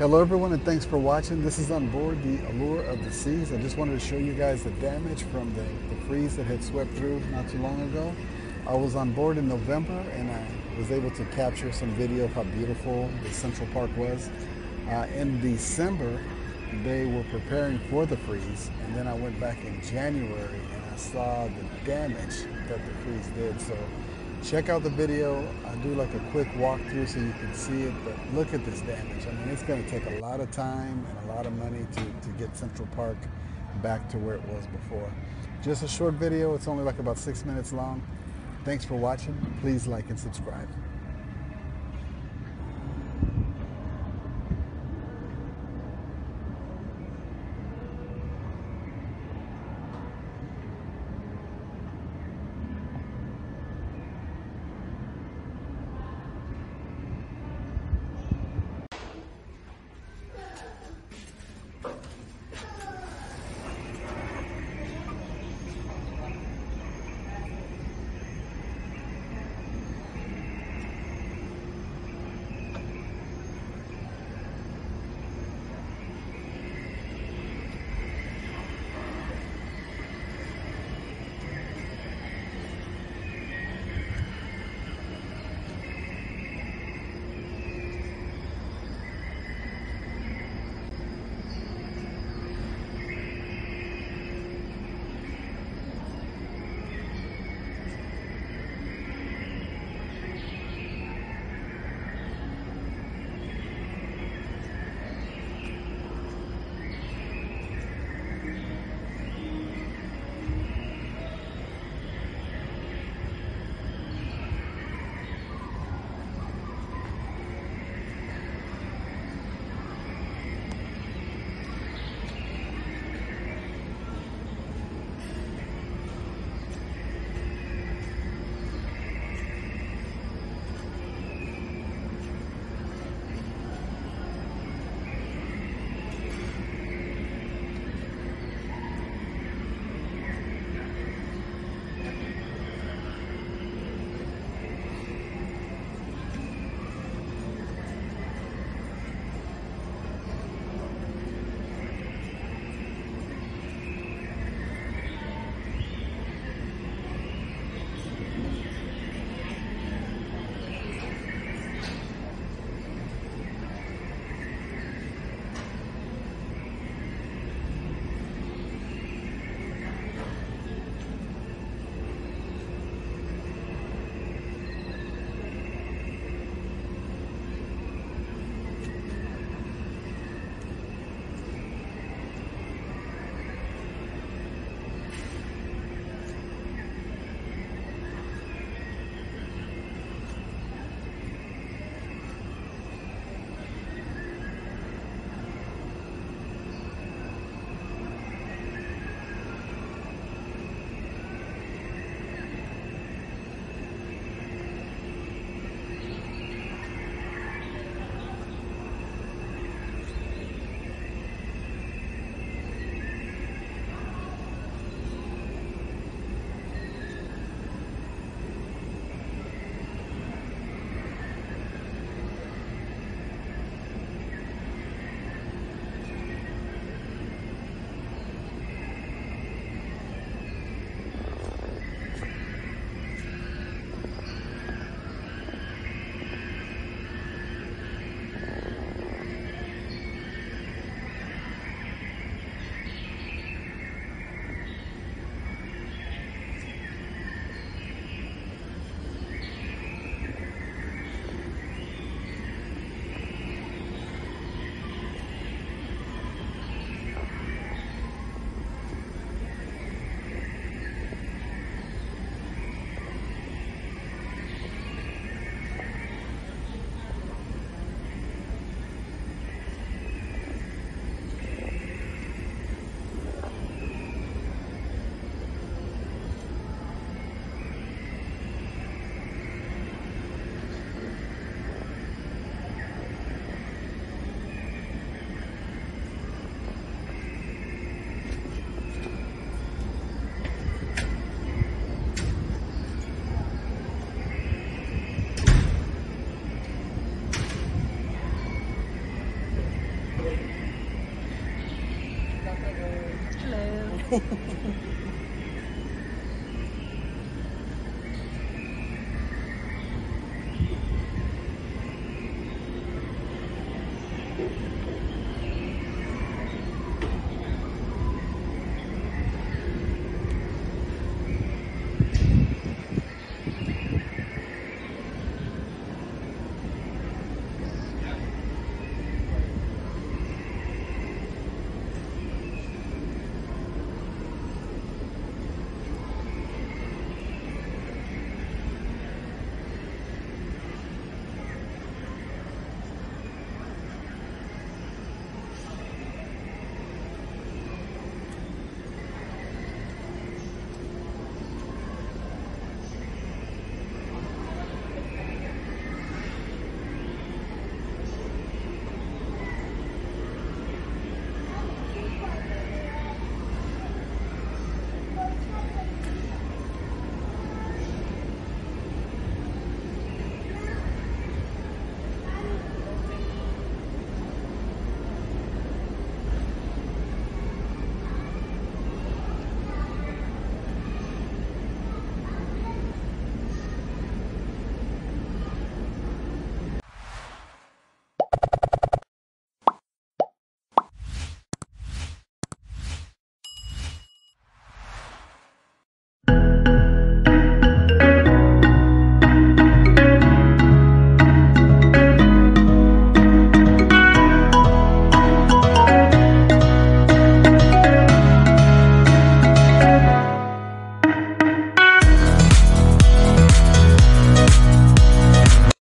Hello everyone and thanks for watching. This is on board the Allure of the Seas. I just wanted to show you guys the damage from the freeze that had swept through not too long ago. I was on board in November and I was able to capture some video of how beautiful the Central Park was. In December, they were preparing for the freeze, and then I went back in January and I saw the damage that the freeze did. So check out the video. I do like a quick walkthrough so you can see it, but look at this damage. I mean, it's going to take a lot of time and a lot of money to get Central Park back to where it was before. Just a short video. It's only like about 6 minutes long. Thanks for watching. Please like and subscribe.